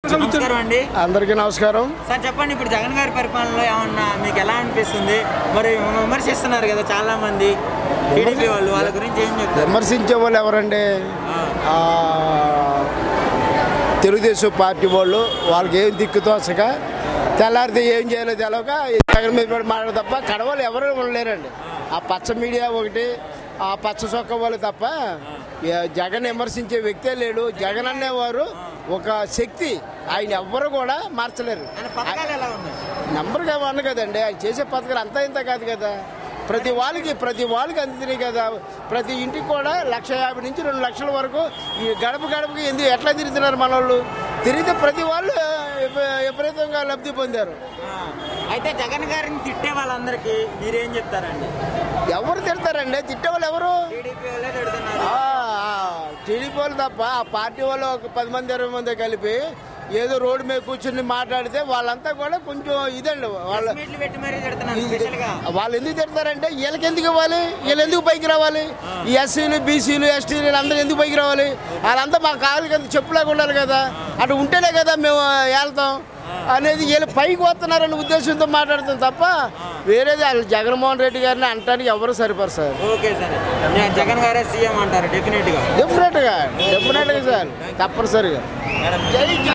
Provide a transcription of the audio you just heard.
నమస్కారం అండి. అందరికీ నమస్కారం. సార్ చెప్పండి, ఇప్పుడు జగన్ గారి పరిపాలనలో ఏమన్నా మీకు ఎలా అనిపిస్తుంది? మరి విమర్శిస్తున్నారు కదా చాలా మంది టీడీపీ వాళ్ళు, వాళ్ళ గురించి ఏం చెప్తారు? విమర్శించే వాళ్ళు ఎవరండి? తెలుగుదేశం పార్టీ వాళ్ళు. వాళ్ళకి ఏం దిక్కుతోసక తెల్లారితే ఏం చేయాలో తెలవక జగన్ మీద మాట్లాడ తప్ప కడవలు ఎవరు ఉండలేరండి. ఆ పచ్చ మీడియా ఒకటి, ఆ పచ్చ చొక్క వాళ్ళు తప్ప జగన్ విమర్శించే వ్యక్తే లేడు. జగన్ అనేవారు ఒక శక్తి, ఆయన ఎవ్వరు కూడా మార్చలేరు. నెంబర్గా అన్న కదండి, ఆయన చేసే పథకాలు అంతా ఇంత కాదు కదా. ప్రతి వాళ్ళకి అందుతున్నాయి కదా. ప్రతి ఇంటికి కూడా 1,50,000 నుంచి 2 లక్షల వరకు ఈ గడపకి ఎట్లా తిరుగుతున్నారు మన వాళ్ళు. తిరిగితే ప్రతి వాళ్ళు విపరీతంగా లబ్ధి పొందారు. అయితే జగన్ గారిని తిట్టే వాళ్ళందరికీ మీరేం చెప్తారండి? ఎవరు తిడతారండి? తిట్టే వాళ్ళు ఎవరు? టీడీపీ వాళ్ళు తప్ప ఆ పార్టీ వాళ్ళు ఒక 10 మంది 20 మంది కలిపి ఏదో రోడ్డు మీద కూర్చుని మాట్లాడితే వాళ్ళంతా కూడా కొంచెం ఇదండి. వాళ్ళు ఎందుకు తిడతారంటే వీళ్ళకి ఎందుకు ఇవ్వాలి, వీళ్ళు ఎందుకు పైకి రావాలి? ఈ ఎస్సీలు బీసీలు ఎస్టీలు అందరూ ఎందుకు పైకి రావాలి? వాళ్ళంతా మా కాళ్ళకి ఎంత చెప్పులాగా ఉండాలి కదా. అటు ఉంటేనే కదా మేము వెళ్తాం అనేది. వీళ్ళు పైకి వస్తున్నారన్న ఉద్దేశంతో మాట్లాడుతాం తప్ప వేరేది వాళ్ళు జగన్మోహన్ రెడ్డి గారిని అంటానికి ఎవరు సరిపరు సార్. ఓకే సార్, జగన్ గారే సీఎం అంటారు? డెఫినెట్గా సార్, తప్పనిసరిగా.